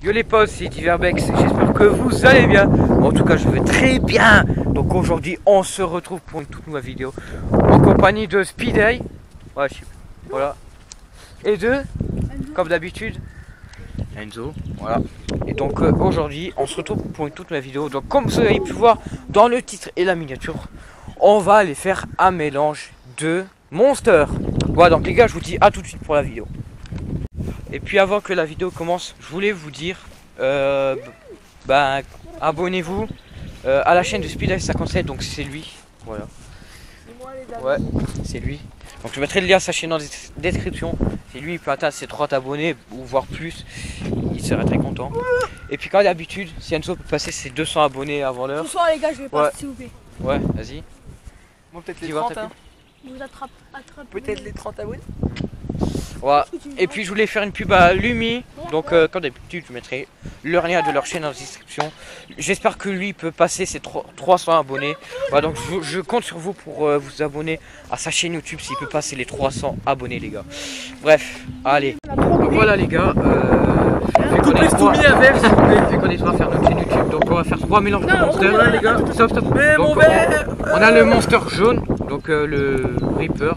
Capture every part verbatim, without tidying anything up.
Yo les potes, c'est Diverbex, j'espère que vous allez bien. En tout cas, je vais très bien. Donc aujourd'hui, on se retrouve pour une toute nouvelle vidéo en compagnie de Speedy. Ouais, je sais pas. Voilà. Et de, comme d'habitude, Enzo. Voilà. Et donc euh, aujourd'hui, on se retrouve pour une toute nouvelle vidéo. Donc comme vous avez pu voir dans le titre et la miniature, on va aller faire un mélange de Monster. Voilà, donc les gars, je vous dis à tout de suite pour la vidéo. Et puis avant que la vidéo commence, je voulais vous dire, euh, ben, abonnez-vous euh, à la chaîne de Speedy cinquante-sept, donc c'est lui, voilà. Ouais, c'est lui. Donc je mettrai le lien à sa chaîne dans la description. C'est lui, il peut atteindre ses trente abonnés ou voire plus, il serait très content. Et puis comme d'habitude, si Enzo peut passer ses deux cents abonnés avant l'heure. Ce soir les gars, je vais passer, ouais. S'il vous plaît. Ouais, vas-y. Bon, peut-être les trente, hein. Vous attrape, attrape. Peut-être les trente abonnés. Voilà. Et puis je voulais faire une pub à Lumi. Donc euh, comme d'habitude, je mettrai le lien de leur chaîne dans la description. J'espère que lui peut passer ses trois cents abonnés. Voilà, donc je, je compte sur vous pour euh, vous abonner à sa chaîne YouTube s'il peut passer les trois cents abonnés, les gars. Bref, allez. Donc voilà les gars. Euh, vu qu'on est trois, vu qu'on est trois à faire notre chaîne YouTube, donc on va faire trois mélanges de Monster. Ouais, les gars. Stop, stop. Mais donc, mon verre. On a le Monster jaune, donc euh, le Reaper.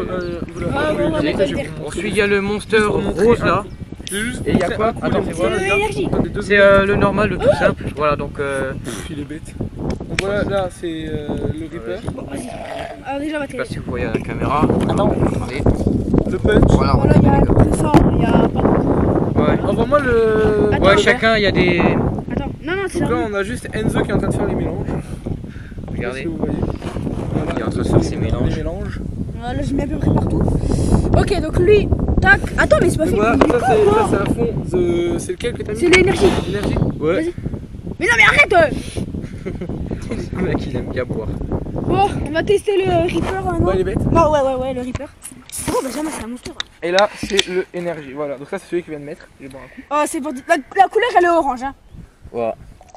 Ensuite il y a le Monster rose là. Et il y a quoi? Attends, c'est quoi? C'est euh, le normal, le tout simple. Voilà, donc euh... il est bête. Donc voilà, là c'est euh, le Reaper. Alors déjà, je sais pas si vous voyez à la caméra. Attends. Attendez. Le punch. Voilà, voilà, il y a le ça, il y a pas. Ouais. Envoie-moi le. Attends, ouais, chacun il y a des. Attends, non, non, c'est donc là on a juste Enzo qui est en train de faire les mélanges. Regardez. Si vous voyez. Voilà. Il est en train de faire ses mélanges. Les mélanges. Voilà, je mets à peu près partout. Ok, donc lui, tac. Attends, mais c'est pas fait. Voilà, ça c'est à fond. C'est lequel que t'as mis? C'est l'énergie. L'énergie. Ouais. Mais non, mais arrête. Le mec il aime bien boire. Bon, on va tester le Reaper. Hein, non Ouais, il est bête. Non, ouais, ouais, ouais, le Reaper. Oh, bah jamais, c'est un Monster. Et là c'est le énergie. Voilà, donc ça c'est celui qui vient de mettre. Je vais boire un coup. Oh, c'est pour. La, la couleur elle est orange. Hein. Ouais.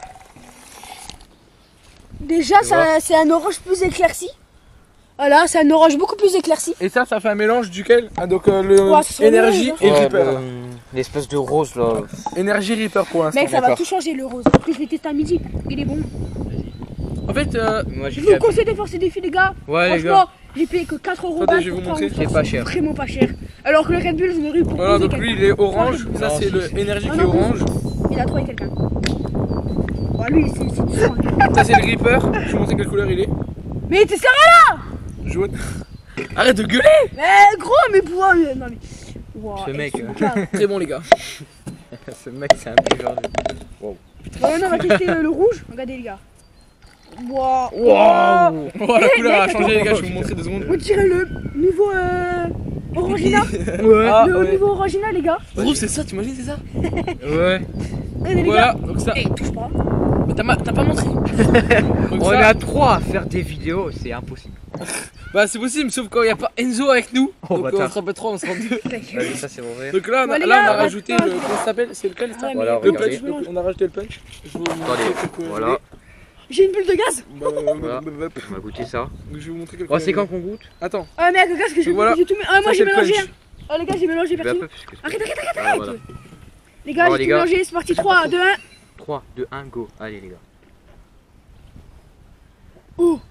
Déjà, c'est un orange plus éclairci. Voilà, c'est un orange beaucoup plus éclairci. Et ça, ça fait un mélange duquel ah, donc euh, le ouais, énergie et ouais, Reaper. Bah, l'espèce de rose là. Énergie Reaper pour l'instant. Mec, ça va tout changer le rose. Après, je l'ai testé à midi. Il est bon. En fait, euh, moi je vous conseille de faire ces défis, les gars. Ouais, les franchement, j'ai payé que quatre euros. Attendez, je vais vous montrer. C'est pas cher. Vraiment pas cher. Alors que le Red Bull, je n'aurais eu pour. Voilà, donc lui il est orange. Ça, c'est le énergie qui est orange. Il a trouvé quelqu'un. Oh, lui, c'est du sang. Ça, c'est le Reaper. Je vais vous montrer quelle couleur il est. Mais t'es sérieux là? Jaune. Arrête de gueuler! Mais gros, mais pour. Non, mais. Wow, ce mec. Très bon, les gars. Ce mec, c'est un peu genre de. Wow. Bon, non, on va tester le, le rouge. Regardez, les gars. Wow. Wow. Oh, la couleur a changé, les gars. Je vais vous montrer deux secondes. On dirait le nouveau euh, Orangina. Ouais. Ah, le ouais. nouveau Orangina, les gars. Gros, c'est ça, t'imagines, c'est ça? Ouais. Regardez, les voilà, gars. donc ça. Hey, touche pas. Mais t'as pas montré. Donc On ça... est à trois à faire des vidéos, c'est impossible. Bah, c'est possible, sauf quand il n'y a pas Enzo avec nous. Oh, donc bâtard. on sera pas trois, on sera deux. Vas-y, ça c'est vrai. Donc là, on a, Bon, les là, gars, on a on va- rajouté le. Comment ça s'appelle? C'est lequel ça? Ouais, Voilà, Le regardez. punch. Donc, on a rajouté le punch. Je vous montrer Attendez, quelques couleurs. voilà. J'ai une bulle de gaz. Bah, bah, Voilà. bah, bah, bah. On va goûter ça. Donc, je vais vous montrer quelques Oh, c'est couleurs. quand qu'on goûte? Attends. Ah, merde, le gaz que j'ai Voilà. j'ai tout mis. Ah, moi Ça, j'ai c'est le mélangé. punch. Hein. Oh, les gars, j'ai mélangé Bah, perso. peu, parce que- Arrête, arrête, arrête, Voilà, arrête. voilà. Les gars, Bon, j'ai les tout gars. mélangé. C'est parti. trois, deux, un. trois, deux, un, go. Allez, les gars. Oh.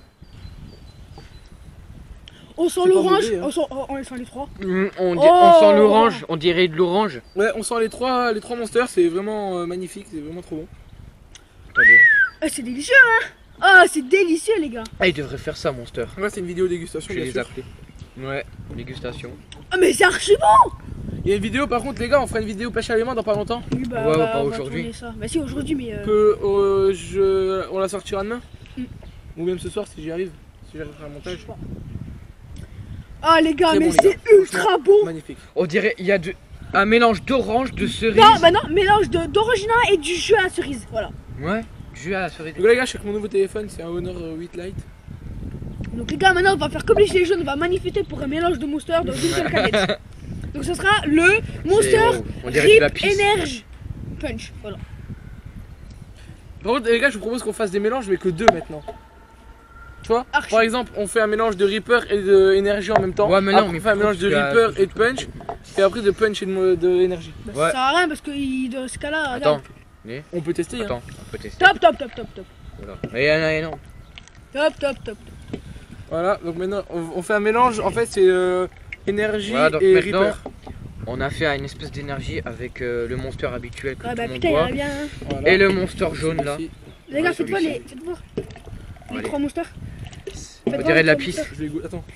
On sent C'est pas l'orange. mauvais, hein. On sent. Oh, on sent les trois. Mmh, on, di- Oh. on sent l'orange, on dirait de l'orange. Ouais, on sent les trois, les trois monsters. C'est vraiment euh, magnifique. C'est vraiment trop bon. Attendez. Ah, c'est délicieux, hein. Ah, c'est délicieux, les gars. Ah, il devrait faire ça, Monster. Là, c'est une vidéo dégustation. Je vais Bien les sûr. appeler. Ouais, dégustation. Ah, mais c'est archi bon. Il y a une vidéo, par contre, les gars, on fera une vidéo pêche à l'aimant dans pas longtemps. Oui, bah, Ouais, ouais, bah, pas on va aujourd'hui. tourner ça. Bah, si, aujourd'hui, mais. euh, Que euh, je, on la sortira demain. Mm. Ou même ce soir si j'y arrive. Si j'arrive à faire un montage. Ah, les gars, Très mais bon, les c'est gars. ultra bon. Magnifique. On dirait il y a de... un mélange d'orange, de cerise. Non, bah non, mélange de- d'orangina et du jus à la cerise. Voilà. Ouais, jus à la cerise. Donc, les gars, je suis avec mon nouveau téléphone. C'est un Honor huit Lite. Donc, les gars, maintenant, on va faire comme les gilets jaunes. On va manifester pour un mélange de Monster dans une seule canette. Donc, ce sera le Monster C'est- on dirait de la Rip pisse. Energy Punch. Voilà. Par contre, les gars, je vous propose qu'on fasse des mélanges, mais que deux maintenant. Tu vois, Archi. par exemple, on fait un mélange de Reaper et d'énergie en même temps. Ouais, mais non, Après, mais on fait un mélange de tu as- Reaper et de Punch. Et après de Punch et de, de énergie. Bah, Ouais. Ça sert à rien parce que il- dans ce cas-là, Attends, regarde. On peut tester. Hein. attends, on peut tester. Top, top, top, top, top. Voilà. Mais euh, non, non. Top, top, top. Voilà, donc maintenant on, on fait un mélange. En fait, c'est euh, énergie Voilà, donc et maintenant, Reaper. on a fait une espèce d'énergie avec euh, le monster habituel que Ah tout bah le monde putain, il y en voit. a bien. hein. Voilà. Et le monster jaune là. Ici. Les gars, Ouais, faites-moi celui-ci. les. Faites-moi. Les Allez. trois monsters. On Faites-moi dirait les de la trois pisse. monsters. Je vais goûter. Attends.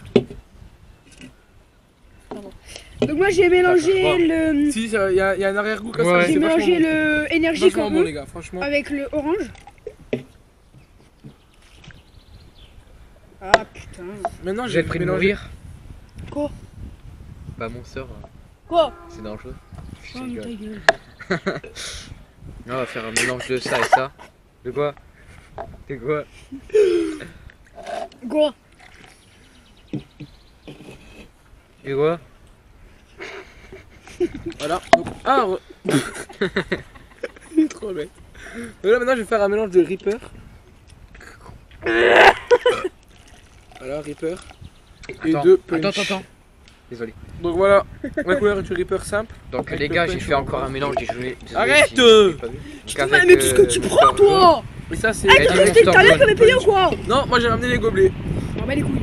Donc moi j'ai mélangé D'accord. le. Si, il y, a y a un arrière-goût comme Ouais. ça. J'ai c'est mélangé vachement le énergie bon. Vachement comme bon, eux les gars, franchement. avec le orange. Ah putain. Maintenant, Vous j'ai êtes prêts de mélangé. mourir? Quoi? Bah mon sœur, euh, Quoi? c'est dangereux. Je Oh, mais rigole. ta gueule. On va faire un mélange de ça et ça. De quoi? De quoi? Quoi? De quoi? Voilà. Donc, ah, re- il est trop bête. Donc là, maintenant, je vais faire un mélange de Reaper. Voilà, Reaper. Et Attends, de Punch. attends, attends, attends. Désolé. Donc voilà, la couleur du Reaper simple. Donc Avec les le gars, punch j'ai fait au encore un orange. mélange. Désolé. désolé Arrête si- si j'ai pas vu. Donc, Putain, avec, mais qu'est-ce que euh, tu le prends monster jaune. toi? Et ça, c'est. Eh, Et t'as du resté tout à monster l'heure jaune. comme payé ou quoi? Non, moi j'ai ramené les gobelets. Ah bah les couilles.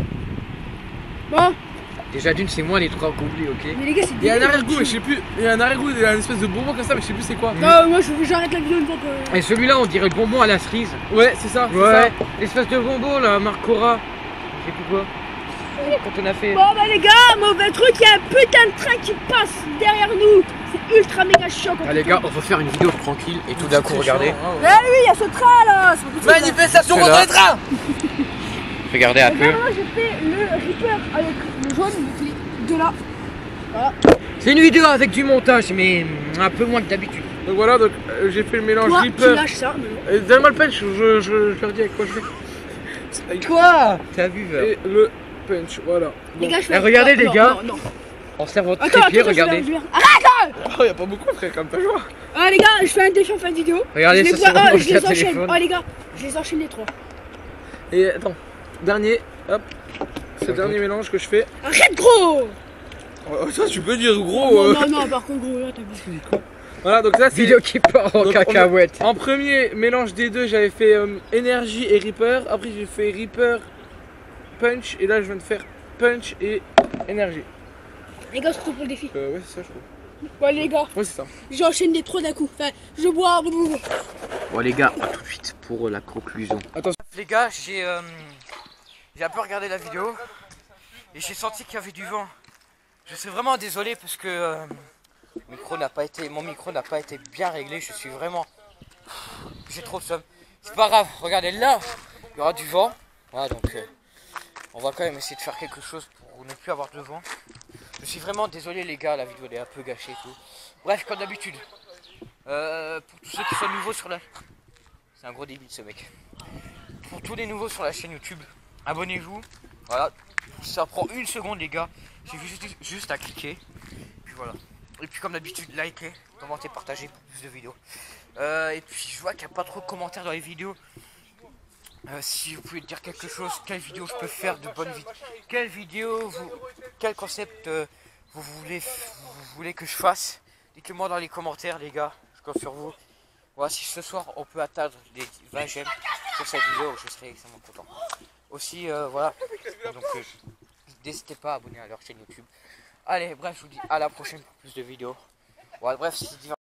Bon, Déjà d'une, c'est moi les trois gobelets, ok? mais les gars, c'est Il y a un débile. arrière-goût, mais je sais plus. Il y a un arrière-goût, il y a une espèce de bonbon comme ça, mais je sais plus c'est quoi. Non, moi je- j'arrête la vidéo une fois que. Et celui-là, on dirait le bonbon à la cerise. Ouais, c'est ça. c'est Ouais, l'espèce de bonbon là, Marcora. Je sais plus quoi. Quand on a fait. Bon bah les gars, mauvais truc, il y a un putain de train qui passe derrière nous. C'est ultra méga chiant quand Ah les gars, on va faire une vidéo tranquille et tout d'un ça. coup, regardez. Eh oui, il y a ce train là. c'est pas possible, là. Manifestation contre les trains. Regardez un Donc peu. là, maintenant, j'ai fait le Reaper avec le jaune, donc les deux là. Voilà. C'est une vidéo avec du montage, mais mm, un peu moins que d'habitude. Donc voilà, donc euh, j'ai fait le mélange Toi, tu Reaper. lâches ça. mais bon. Et Donne-moi le punch, je, je, je leur dis avec quoi je fais. Quoi? T'as vu, Ver? Et le punch, voilà. Les Donc, gars, je fais. Eh, regardez, non, les non, gars. Non, non. On sert votre Attends, trépied, attends, regardez. je vais- je vais- Arrête. oh, y a pas beaucoup, frère, comme ta joie. Ah les gars, je fais un défi en fin de vidéo. Regardez, je ça, les, c'est vois- vraiment oh, je le les cas enchaîne. téléphone. Oh les gars, je les enchaîne les trois. Et attends, dernier, hop. C'est le Attends. dernier mélange que je fais. Arrête gros. Oh, ça, tu peux dire gros. Non, euh. non, non, par contre gros là t'as vu. Voilà, donc ça, c'est. Vidéo qui part en Donc, on- cacahuète. En premier mélange des deux, j'avais fait euh, énergie et Reaper. Après, j'ai fait Reaper, Punch. Et là, je viens de faire Punch et énergie. Les gars, c'est tout pour le défi. Euh, ouais, c'est ça, je crois. Ouais les gars, Ouais, c'est ça. j'enchaîne les trois d'un coup. Enfin, je bois. Bon les gars, à tout de suite pour la conclusion. Attends. Les gars, j'ai euh, j'ai un peu regardé la vidéo et j'ai senti qu'il y avait du vent. Je suis vraiment désolé parce que euh, le micro n'a pas été, mon micro n'a pas été bien réglé. Je suis vraiment, j'ai trop de somme. C'est pas grave. Regardez là, il y aura du vent. Voilà donc euh, on va quand même essayer de faire quelque chose pour ne plus avoir de vent. Je suis vraiment désolé les gars, la vidéo elle est un peu gâchée et tout. Bref, comme d'habitude. Euh, pour tous ceux qui sont nouveaux sur la... C'est un gros débile ce mec. Pour tous les nouveaux sur la chaîne YouTube, abonnez-vous. Voilà, ça prend une seconde les gars. J'ai juste, juste à cliquer. Puis voilà. Et puis comme d'habitude, likez, commentez, partagez pour plus de vidéos. Euh, et puis je vois qu'il n'y a pas trop de commentaires dans les vidéos. Euh, si vous pouvez dire quelque chose, quelle vidéo je peux faire de bonnes vidéos, quelle vidéo, vous, quel concept euh, vous, voulez, vous voulez que je fasse, dites-le moi dans les commentaires les gars, je compte sur vous. Voilà, si ce soir on peut atteindre les vingt j'aime sur cette vidéo, je serai extrêmement content. Aussi, euh, voilà, donc euh, n'hésitez pas à abonner à leur chaîne YouTube. Allez, bref, je vous dis à la prochaine pour plus de vidéos. Voilà, bref, c'est